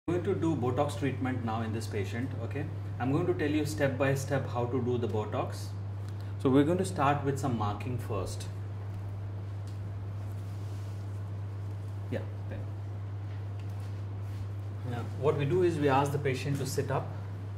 Going to do Botox treatment now in this patient. Okay, I'm going to tell you step by step how to do the Botox. So we're going to start with some marking first. Yeah. Now what we do is we ask the patient to sit up.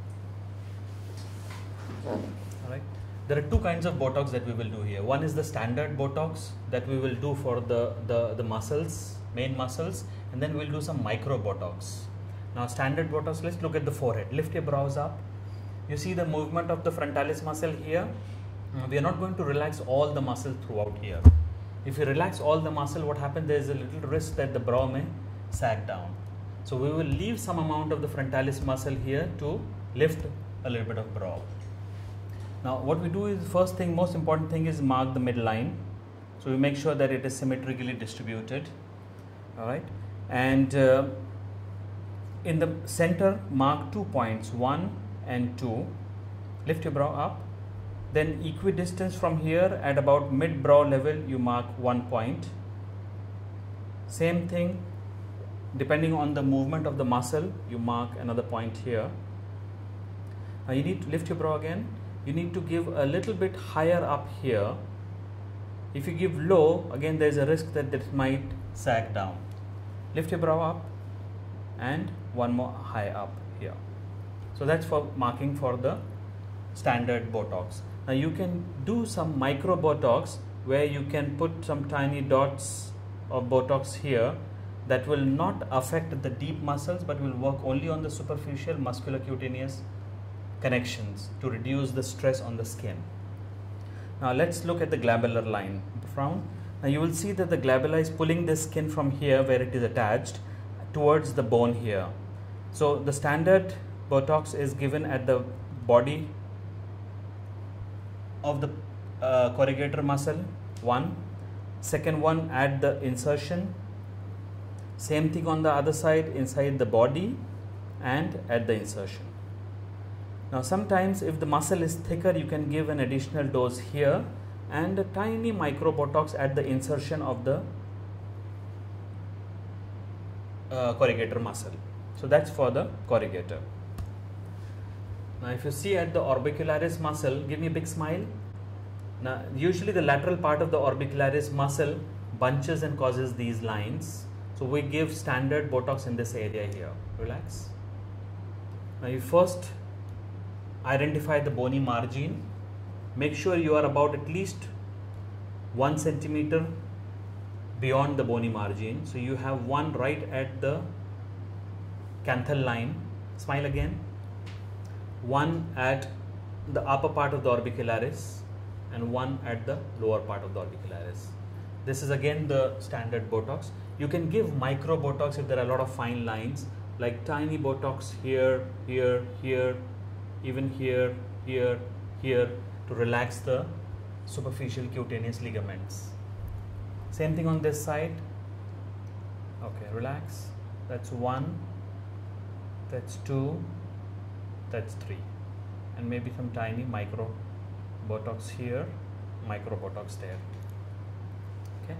Alright. There are two kinds of Botox that we will do here. One is the standard Botox that we will do for the muscles, main muscles, and then we'll do some micro Botox. Now standard Botox, let's look at the forehead. Lift your brows up. You see the movement of the frontalis muscle here. We are not going to relax all the muscle throughout here. If you relax all the muscle, what happens, there is a little risk that the brow may sag down. So we will leave some amount of the frontalis muscle here to lift a little bit of brow. Now what we do is, first thing, most important thing is mark the midline. So we make sure that it is symmetrically distributed. Alright, and in the center mark 2 points, 1 and 2. Lift your brow up. Then equidistance from here at about mid brow level you mark 1 point. Same thing, depending on the movement of the muscle, you mark another point here. Now you need to lift your brow again. You need to give a little bit higher up here. If you give low, again there is a risk that it might sag down. Lift your brow up and one more high up here. So that's for marking for the standard Botox. Now you can do some micro Botox where you can put some tiny dots of Botox here that will not affect the deep muscles but will work only on the superficial musculocutaneous connections to reduce the stress on the skin. Now let's look at the glabellar line. Frown. Now you will see that the glabella is pulling the skin from here where it is attached towards the bone here. So the standard Botox is given at the body of the corrugator muscle, one. Second one at the insertion. Same thing on the other side, inside the body and at the insertion. Now sometimes if the muscle is thicker, you can give an additional dose here and a tiny micro Botox at the insertion of the corrugator muscle. So that's for the corrugator. Now if you see at the orbicularis muscle, give me a big smile. Now usually the lateral part of the orbicularis muscle bunches and causes these lines. So we give standard Botox in this area here. Relax. Now you first identify the bony margin. Make sure you are about at least 1 centimeter beyond the bony margin. So you have one right at the canthal line. Smile again. One at the upper part of the orbicularis and one at the lower part of the orbicularis. This is again the standard Botox. You can give micro Botox if there are a lot of fine lines, like tiny Botox here, here, here, even here, here, here, to relax the superficial cutaneous ligaments. Same thing on this side. Okay, relax. That's 1, that's 2, that's 3, and maybe some tiny micro Botox here, micro Botox there. Okay.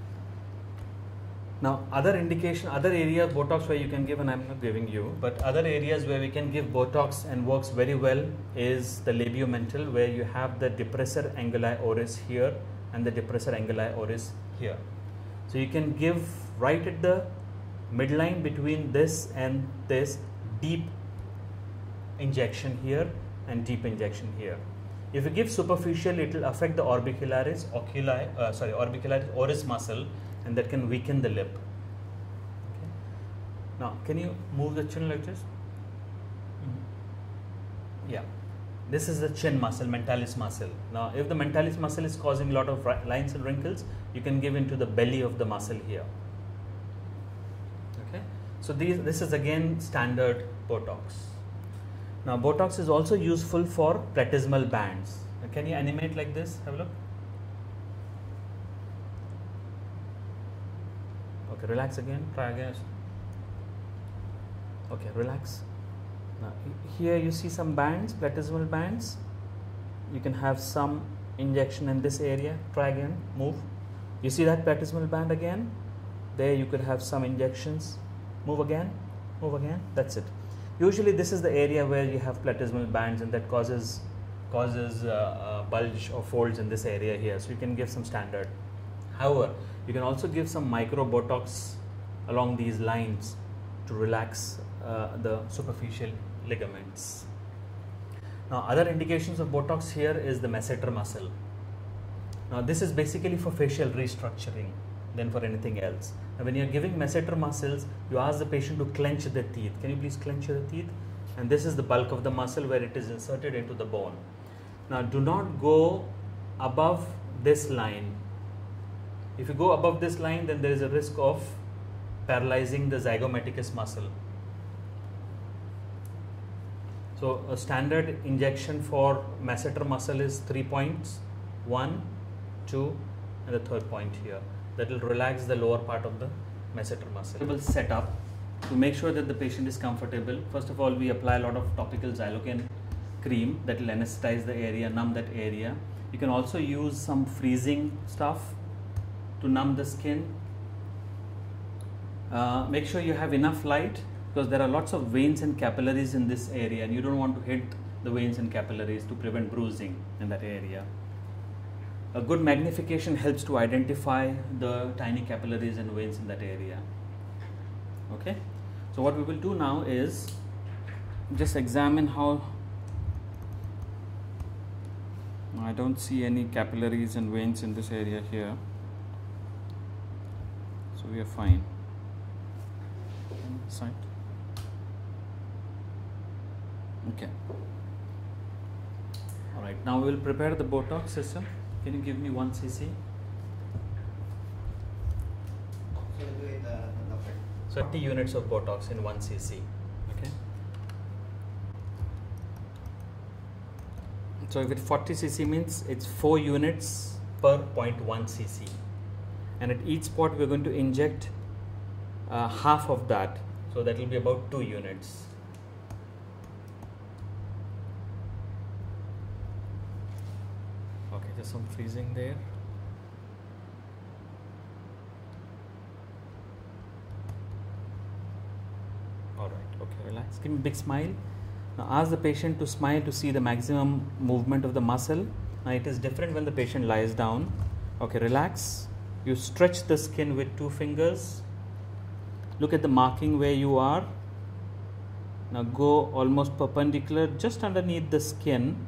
Now other indication, other area Botox where you can give, and I'm not giving you, but other areas where we can give Botox and works very well is the labiomental, where you have the depressor anguli oris here and the depressor anguli oris here. So you can give right at the midline between this and this, deep injection here and deep injection here. If you give superficial, it will affect the orbicularis orbicularis oris muscle, and that can weaken the lip. Okay. Now can you move the chin like this? Yeah, this is the chin muscle, mentalis muscle. Now if the mentalis muscle is causing a lot of lines and wrinkles, you can give into the belly of the muscle here. Okay, so this is again standard Botox. Now Botox is also useful for platysmal bands. Now, can you animate like this? Have a look. Okay, relax again. Try again. Okay, relax. Now here you see some bands, platysmal bands. You can have some injection in this area. Try again. Move. You see that platysmal band again? There you could have some injections. Move again. Move again. That's it. Usually this is the area where you have platysmal bands, and that causes bulge or folds in this area here. So you can give some standard. However, you can also give some micro Botox along these lines to relax the superficial ligaments. Now, other indications of Botox here is the masseter muscle. Now, this is basically for facial restructuring than for anything else. Now, when you are giving masseter muscles, you ask the patient to clench the teeth. Can you please clench your teeth? And this is the bulk of the muscle where it is inserted into the bone. Now, do not go above this line. If you go above this line, then there is a risk of paralyzing the zygomaticus muscle. So, a standard injection for masseter muscle is 3 points, 1, 2, and the third point here. That will relax the lower part of the masseter muscle. We will set up to make sure that the patient is comfortable. First of all, we apply a lot of topical xylocaine cream that will anesthetize the area, numb that area. You can also use some freezing stuff to numb the skin. Make sure you have enough light, because there are lots of veins and capillaries in this area, and you don't want to hit the veins and capillaries to prevent bruising in that area. A good magnification helps to identify the tiny capillaries and veins in that area. Okay, so what we will do now is just examine how. I don't see any capillaries and veins in this area here, so we are fine. Side. Okay. All right. Now we will prepare the Botox system. Can you give me 1 cc? So 30 units of Botox in 1 cc. Okay. So if it's 40 cc means it's 4 units per 0.1 cc, and at each spot we're going to inject half of that. So that will be about 2 units. Okay, just some freezing there. All right, okay, relax. Give me a big smile. Now ask the patient to smile to see the maximum movement of the muscle. Now it is different when the patient lies down. Okay, relax. You stretch the skin with 2 fingers. Look at the marking where you are. Now go almost perpendicular just underneath the skin,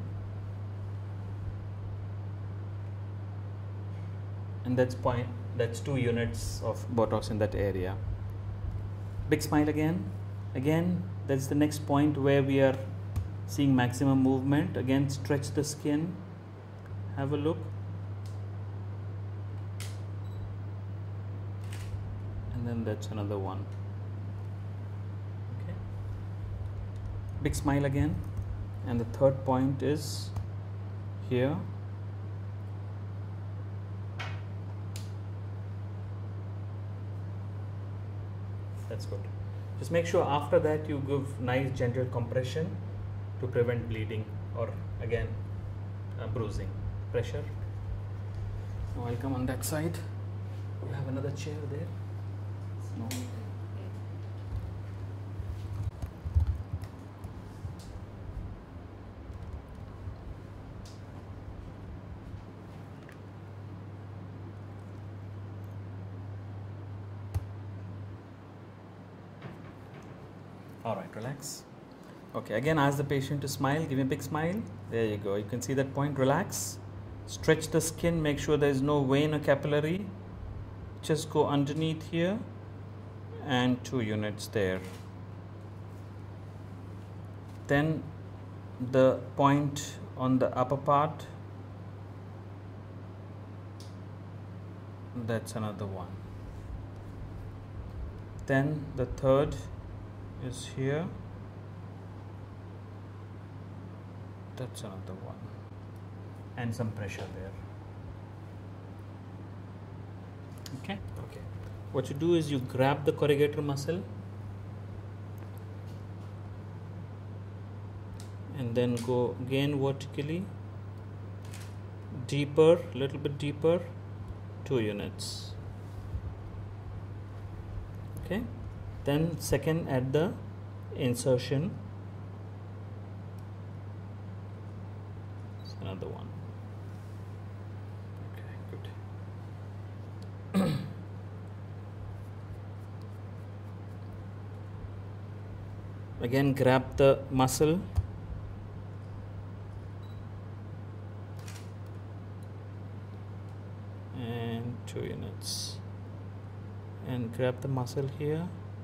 and that's 2 units of Botox in that area. Big smile again. Again, that's the next point where we are seeing maximum movement. Again, stretch the skin. Have a look. And then that's another one. Okay. Big smile again. And the third point is here. That's good. Just make sure after that you give nice gentle compression to prevent bleeding or again bruising. Pressure. Now I'll come on that side. You have another chair there. No. All right, relax. Okay, again ask the patient to smile. Give me a big smile. There you go. You can see that point. Relax. Stretch the skin. Make sure there is no vein or capillary. Just go underneath here. And 2 units there. Then the point on the upper part, that's another one. Then the third is here, that's another one, and some pressure there. Okay. What you do is you grab the corrugator muscle and then go again vertically, deeper, little bit deeper, 2 units. Okay. Then second at the insertion. Another one. Okay, good. Again, grab the muscle. And 2 units. And grab the muscle here.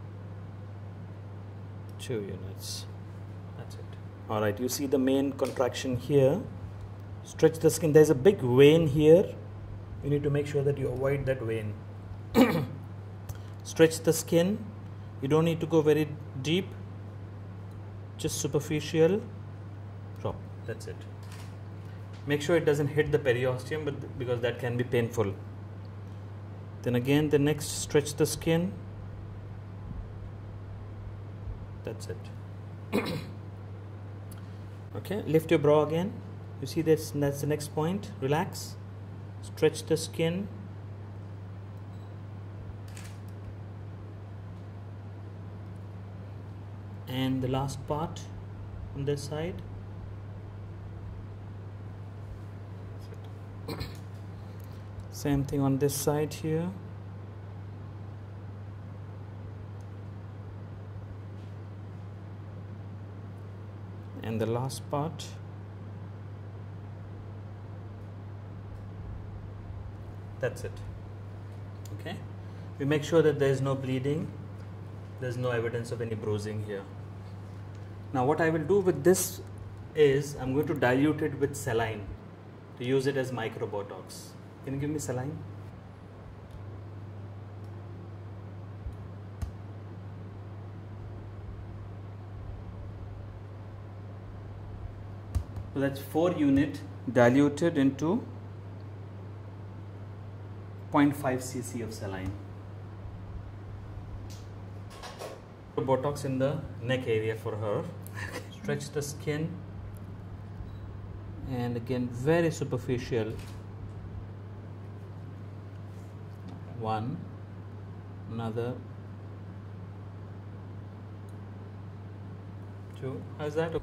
2 units. That's it. Alright, you see the main contraction here. Stretch the skin. There's a big vein here. You need to make sure that you avoid that vein. Stretch the skin. You don't need to go very deep. Just superficial. Drop. That's it. Make sure it doesn't hit the periosteum, but because that can be painful. Then again, the next, stretch the skin. That's it. Okay, lift your brow again. You see that's the next point. Relax. Stretch the skin. And the last part on this side. Same thing on this side here. And the last part. That's it. Okay. We make sure that there is no bleeding. There's no evidence of any bruising here. Now what I will do with this is I'm going to dilute it with saline to use it as microbotox. Can you give me saline? So that's 4 unit diluted into 0.5 cc of saline. Botox in the neck area for her. Stretch the skin, and again very superficial. 1, another, 2. How's that?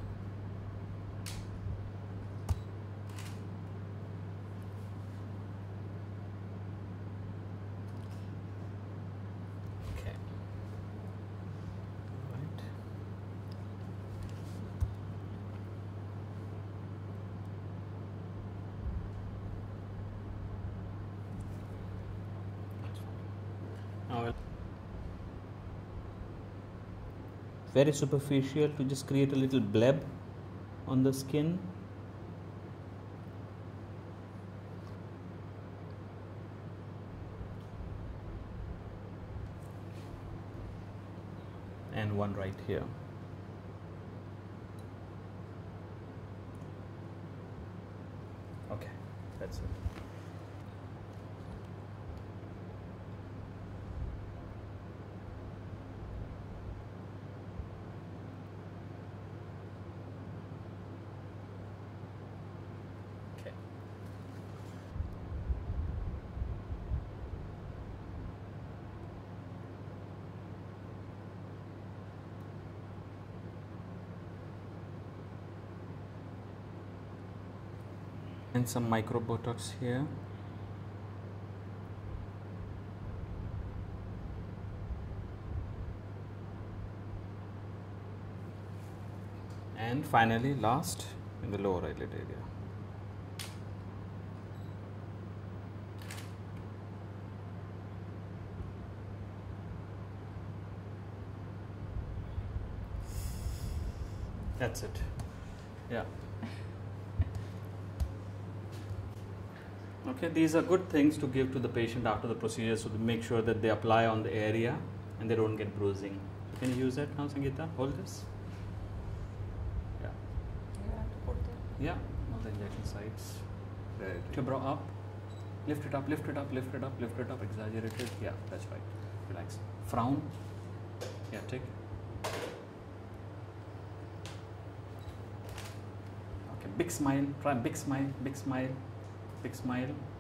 Very superficial to just create a little bleb on the skin. And one right here. Okay, that's it. And some micro Botox here. And finally, last, in the lower eyelid area. That's it. Yeah. Okay, these are good things to give to the patient after the procedure, so to make sure that they apply on the area and they don't get bruising. So can you use that now, Sangeeta? Hold this. Yeah. You have to put the... Yeah, all the injection sites. Lift your brow up. Lift it up, lift it up, lift it up, lift it up. Exaggerated. Yeah, that's right. Relax. Frown. Yeah, tick. Okay, big smile. Try big smile, big smile, big smile.